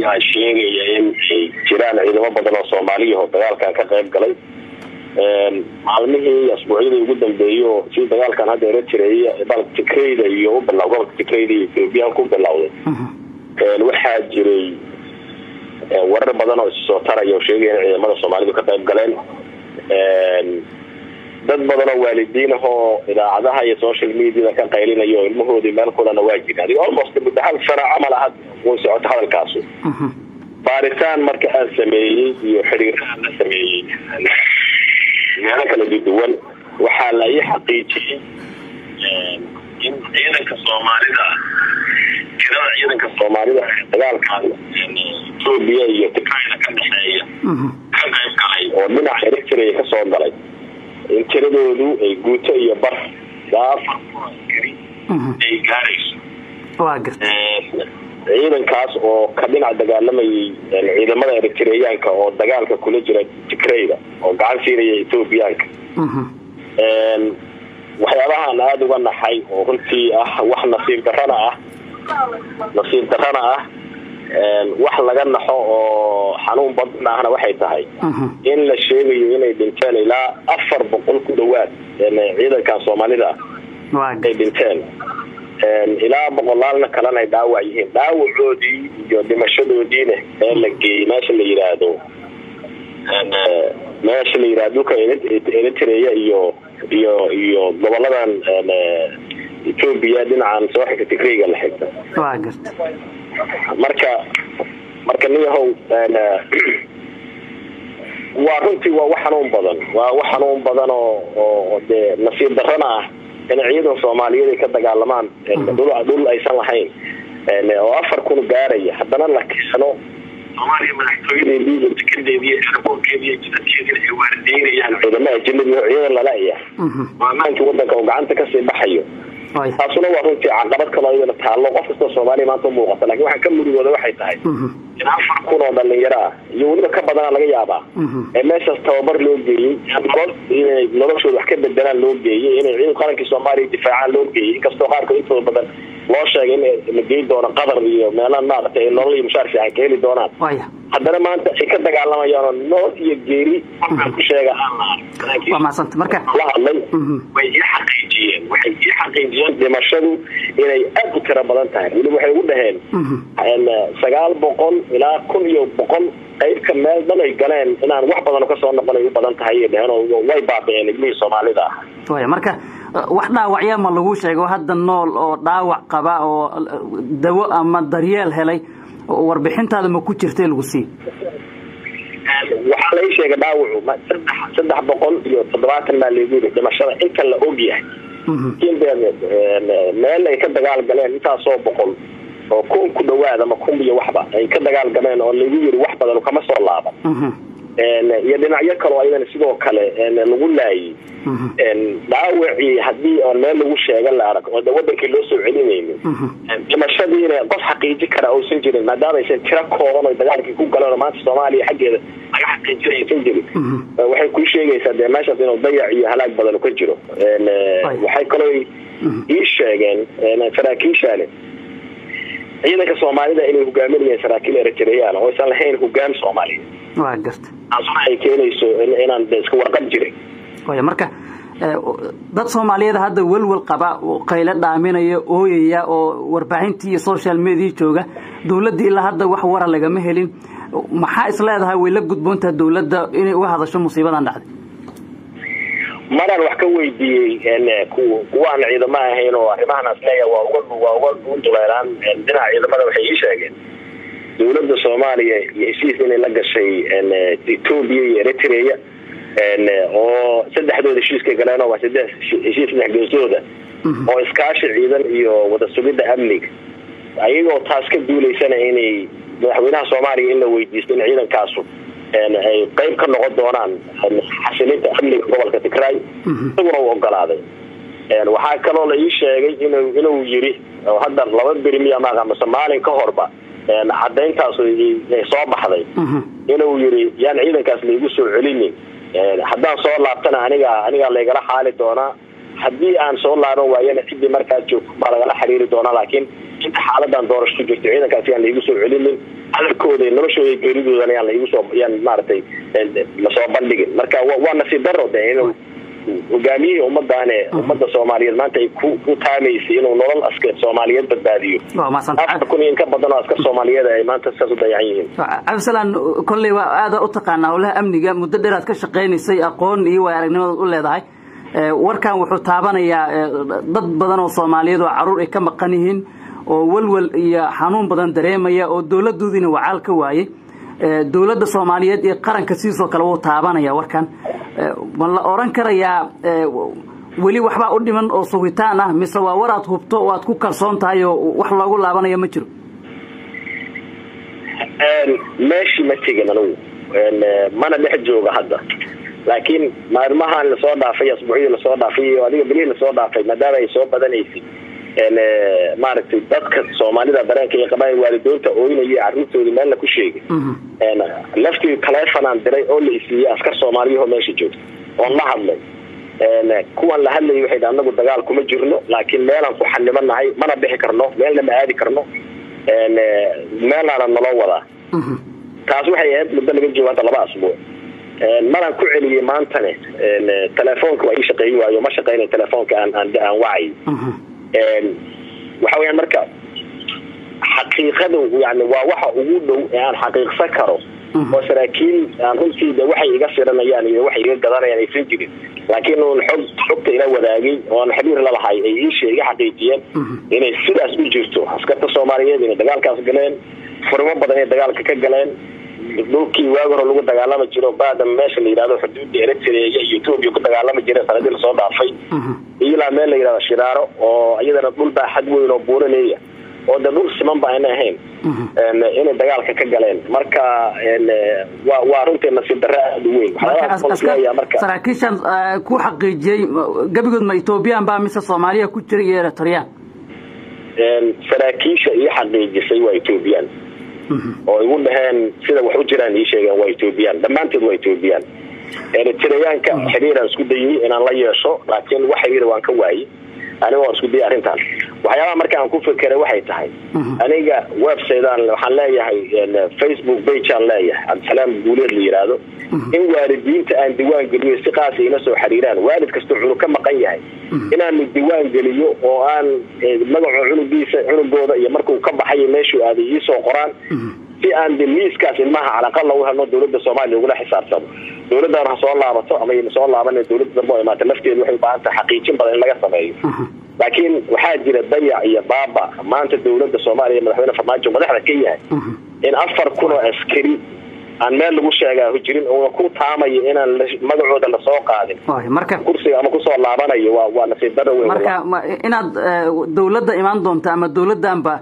ayaa sheegaya in ay jiraan ciidamo badan oo Soomaaliya oo dagaalkan ka qayb galay maalmihii asbuucyadii ugu dambeeyay si dagaalkan hadda Eritrea dalka Tigray iyo bilowga Tigray iyo Ethiopia ku bilowday waxaa jiray warar badan oo soo taraya oo sheegaya in ciidamada Soomaalidu ka qayb galeen dad badan oo waalidiin oo idaacadaha iyo social media ka qaylinayo ilmahoodii meel kulana waa jiraan almost mudahal sano amal ahad oo socod hadalkaas baaritaan marka aan sameeyay iyo xiriirada la sameeyay meelo kala duwan waxaa la xaqiijiyay in ciidanka Soomaalida dagaalkan Ethiopia iyo Tigray ka dhaxeeya ka qayb galay oo dhinaca Eritrea ka soo galay in tiradoodu ay guuto iyo bar daafar ay gaarayso ciidankaas oo ka dhinac dagaalamayay ciidamada Eritreaanka oo dagaalka kula jira Tigrayda oo gacan siinaya Ethiopiaanka waxyaabahan aad uga naxay oo runtii wax nasiib darrana wax laga naxo oo xanuun badan ahna waxay tahay in la sheegayo inay dhinteen ilaa 400 ku dhawaad ciidanka Soomaalida ay dhinteen ilaa boqolaalna kalena ay dhaawac yihiin dhaawacoodii iyo dhimashadoodiina ee la geeyay meesha la yiraahdo ka Eritrea iyo goboladan Ethiopia dhinacan soo xigta Tigray la xigta marka niyahow waa runtii waa wax xanuun badan oo nasiib darrana in ciidan Soomaaliyeed ka dagaalamaan dhul aysan lahayn oo 4 gaaraya haddana la kisano Soomaaliya madaxtooyadeedii iyo tikirdeedii airportkeedii jidadkeedii ay waardiinayaan ciidamada ajnabiga ciidan la leeyahay maamaanka wadanka oo gacanta ka sii baxayo taasuna waa runtii caqabad kale oo taalo qof kasta Soomaaliya maanta muuqata laakiin waxa ka murugooda waxay tahay in 4 oo dhalinyaro iyo waliba ka badan laga yaabaa meeshaas tababar loo geeyay noloshooda wax ka bedelaan loo geeyay in ciidan qaranka Soomaaliya difaacaan loo geeyay inkastoo qaarkood inta badan loo sheegay in la geeyo doono qadar iyo meelaha maartay nolol iyo mushaar fiican ka heli doonaan haddana maanta ay ka dagaalamayaan nool iyo geeri waxaan ku sheegaa waa maasanta marka la hadlay way xaqiijiyeen dhimashadu inay aad u tiro badan tahay waliba waxay ugu dhaheen 900 ilaa 1100 qayb ka meel dhan ay galeen inaan wax badan ka soo noqonay u badan tahay oo way baabeen ilmihii Soomaalida marka wax dhaawacyo ma lagu sheego hadda nool oo dhaawac qaba oo dawo ama daryeel helay warbixintaada ma ku jirtay lagu sii waxa la sheegay dhaawacu 370 ma leeyahay dhimashada inta la og yahay meel ay ka dagaal galeen intaas oo boqol oo ku dhawaad ama iyo waxba ay ka dagaal galeen oo lagu yiri wax badan kama soo laaban iyo dhinacyo kale oo aydan sidoo kale lagu laayay dhaawacii hadii oo meel lagu sheegan la arag oo wadankii loo soo celinayay dhimashadiina qof xaqiiji kara oo soo jirin maadaama ay tira kooban oo dagaalkii ku galeen maanta Soomaaliya xageeda laga xaqiijiyay soo jirin waxay ku sheegaysaa meeshaas inuu dayac iyo halaag badan ka jiro waxay kale ii sheegeen saraakiishaale ciidanka Soomaalida inay hogaaminayaan saraakiil Eritrean oo aysan lahayn hogaan Soomaaliyeed waa garta asuna ay keenayso inaan iska warqab jiray marka dad Soomaaliyeed hadda walwal qaba oo qayla dhaaminaya ooyaya oo warbaahintii iyo social media jooga dawladda ilaa hadda wax wara laga ma helin maxaa isleedahay way la gudboontaa dawladda inay u hadasho musiibadan dhacday maran wax ka weydiiyay kuwaan ciidamada ahayn oo arrimahaas leeyahay waa uga duleelaan dhinaca ciidamada waxay ii sheegeen dawladda Soomaaliya iyo heshiis inay la gashay Ethiopia iyo Eritrea oo saddexdooda heshiiska galeen oo heshiis geesooda oo iskaashi ciidan iyo wada sugidda amniga ayagoo taas ka duuleysana inay madaxweynaha Soomaaliya in la weydiisto in ciidankaasu ay qayb ka noqon doonaan xasilinta amniga gobolka Tigray isaguna uu ogolaaday waxa kale oo la ii sheegay inuu yiri hadda 2 birimiya ma maalin ka horba cadeyntaas ay soo baxday inuu yiri yaan ciidankaas lagu soo celinin haddaan soo laabtana aniga leegala xaali doona haddii aan soo laaban waayana cidii markaa joogto baa lagala xiriiri doona laakiin inta xaaladan doorasho jirto ciidankaas aan lagu soo celinin hadalkooda noloshooda geeridoodan ayaan la igu soo yaan maartay la soo bandhigin marka waa nasiib darro inuu hogaamiyihii ummadda Soomaaliyeed maanta ay ku taameysay inuu nolol askar Soomaaliyeed badbaadiyo in ka badan askar Soomaaliyeed ay maanta saas u dayacan yihiin Absalan kulli waa aad u taqaanaa howlaha amniga muddo dheer aad ka shaqeynaysay aqoon iyo aragnimada u leedahay warkan wuxuu taabanayaa dad badan oo Soomaaliyeed oo caruur ay ka maqan yihiin oo walwal iyo xanuun badan dareemaya oo dawladoodina wacaal ka waayay dawladda Soomaaliyeed ee qaranka sidoo kale uu taabanaya warkan ma la oran karayaa wali waxba u dhiman oo sugitaan ah mise waa waraad hubto oo aad ku kalsoon tahay oo wax loogu laabanayo ma jiro meeshii ma tegin anigu mana dhex jooga hadda laakiin maalmahan la soo dhaafay asbuucii la soo dhaafay iyo adiga bilii la soo dhaafay maadaama ay soo badanaysay maaragtay dadka Soomaalida dareenka ay qabaan waalidiinta ooyinaya carruurtooda meel la ku sheegay laftii telefoon aan diray oo la isiiyay askar Soomaaliyeed oo meesha joogta oo la hadlay kuwan la hadlay waxay anagu dagaal kuma jirno laakiin meelan ku xannimanahay mana bixi karno meelna ma aadi karno meelana nolo wada taas waxay ahayd muddo laga joogo 2 asbuuc maraan ku celiyay maantane telefoonka waa ii shaqeeyay waayo ma shaqeynay telefoonka aan wacay waxa weeyaan marka xaqiiqadu yani waa waxa ugu dhow ee aan xaqiiqsan karo oo saraakiil aan runtii waxay iga firanayaan iyo waxay iga gadanayaan ay soo jirin laakiin uu xogta ila wadaagay oo xiriir la lahay ay ii sheegay xaqiijiyeen inay sidaas u jirto askarta Soomaaliyeed inay dagaalkaas galeen furmo badan ay dagaalka ka galeen dhulkii waaga hore lagu dagaalama jiro baada meesha la yiraahdo xuduudda Eritrea iyo Ethiopia ku dagaalama jiray sanadii la soo dhaafay ilaa meel la yiraahdo Shiraaro oo iyadana dhul baa xad weyn oo buuraleeya oo dhul siman baa inay dagaalka ka galeen marka waa runtii nasiib darro aad u weyn marka saraakiishan ku xaqiijiyay gabigood ma Ethiopian baa mise Soomaaliya ku jiray iyo Eritrea saraakiisha iyo xaqiijisay waa Ethiopian oo igu dhahan sida wax u jiraan ii sheegeen waa Ethiopian dhamaantood waa Ethiopian Eritreanka xiriiraan isku dayay inaan la yeesho laakiin wax xiriir waan ka waayay aniga isku day arintan waxyaaba marka aan ku fikiray waxay tahay aniga website-aan waxaan leeyahay Facebook page aan leeyahay Absalan Guuleed la yiraahdo in waalidiinta aan diiwaan geliyo si qaas ah ina soo xiriiraan waalid kasta wuxuu ka maqan yahay inaan diiwaan geliyo oo aan magaca cunugooda iyo markuu ka baxay meeshuu aaday ii soo qoraan si aan diliiskaas ilmaha calaqal loo helo dawladda Soomaaliya ugu xisaabtamo dawladda soo laabato ama ay soo laabanay dawladda dambe ay maanta lafteedu waxay u baahan tahay xaqiijin badan in laga sameeyo laakiin waxaa jira dayac iyo baaba maanta dawladda Soomaaliya madaxweyne Farmaajo madaxda ka yahay in 4,000 oo askari aan meel lagu sheegaa jirin oo ku taamay inaan magacooda la soo qaadin marka kursiga ama ku soo laabanayo waa nasiib darro weyn marka inaad dawladda imaan doonto ama dawladdanba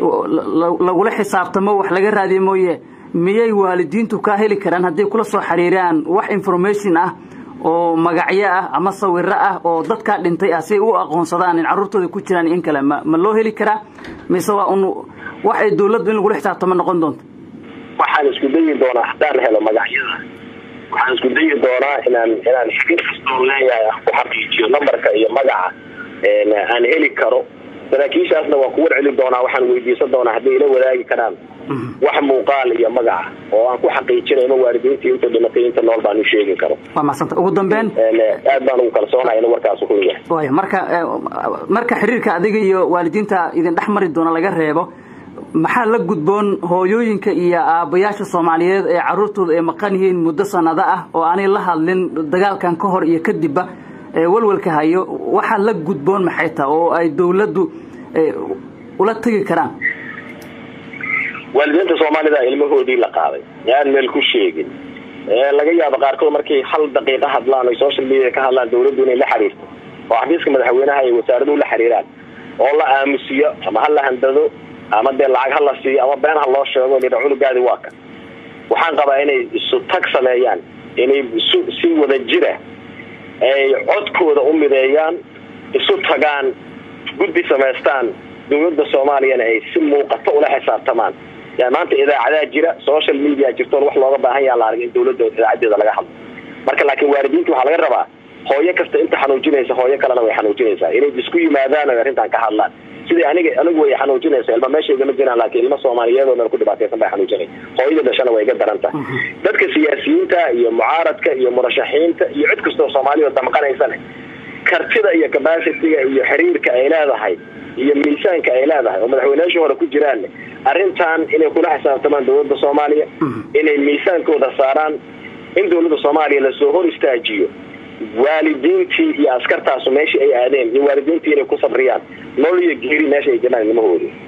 lagu la xisaabtamo wax laga raadiyo mooyee miyay waalidiintu ka heli karaan haddii kula soo xiriiraan wax information ah oo magacyo ah ama sawirro ah oo dadka dhintay ah si u aqoonsadaan in carruurtooda ku jiraan in kale ma loo heli karaa mise waa wax ay dawladdu in lagu la xisaabtamo noqon doonto waxaan isku dayi doonaa hadaan helo magacyada waxaan isku dayi doonaa inaan xiriir kastoo leeyahay ku xaqiijiyo numberka iyo magaca aan heli karo saraakiishaasna waa ku warceli doonaa waxaan weydiisan doonaa haddii ila wadaagi karaan wax muuqaal iyo magaca oo aan ku xaqiijinayno waalidiinta inta dhimatay inta nool baan u sheegi karo waa maasanta ugu dambeyn aad baan ugu kalsoonahay in warkaas ku leeyahay marka xiriirka adiga iyo waalidiinta idin dhaxmari doona laga reebo maxaa la gudboon hooyooyinka iyo aabayaasha Soomaaliyeed ee carruurtooda ay maqan yihiin muddo sanado ah oo aanay la hadlin dagaalkan ka hor iyo kadibba walwalka hayo waxa la gudboon maxay tahay oo ay dawladdu ula tagi karaan waalidiinta Soomaalida ilmahoodii la qaaday yaan meel ku sheegin laga yaabo qaarkood markii hal daqiiqo hadlaan ay social media ka hadlaan dawladdu inay la xiriirto oo xafiiska madaxweynaha iyo wasaaraddu la xiriiraan oo la aamusiyo ama hal la handado ama de lacag la siiyo ama been ha loo sheego in cunugaadi waa ka waxaan qabaa inay isu tag sameeyaan inay si wada jira ay codkooda u mideeyaan isu tagaan guddi sameystaan dawladda Soomaaliya ay si muuqato ula xisaabtamaan يعني maanta idaacadaha jira social media jirto wax looga baahan yahay la aragay dawladda idaacadeeda laga hadlo marka laakiin waalidiintu waxa laga rabaa hooyo kasta inta xanuujinaysa hooyo kalena way xanuujinaysaa inay isku yimaadaan oo arrintan ka hadlaan sidii anigu way xanuujinaysaa ilma meesha igama jiraan laakiin ilma Soomaaliyeed oo meel ku dhibaataysan bay xanuujinay hooyada dhashana way iga daranta dadka siyaasiyiinta iyo mucaaradka iyo murashaxiinta iyo cid kasta oo Soomaaliyeed damqanaysan kartida iyo capacity-ga iyo xiriirka ay leedahay iyo miisaanka ay leedahay oo madaxweynayaasha hore ku jiraan arrintan inay kula xisaabtamaan dawladda Soomaaliya inay miisaankooda saaraan in dawladda Soomaaliya la soo hor istaajiyo waalidiintii iyo askartaas meeshii ay aadeen iyo waalidiintii inay ku sabriyaan nolol iyo geeri meesha ay jiraan ilmahooda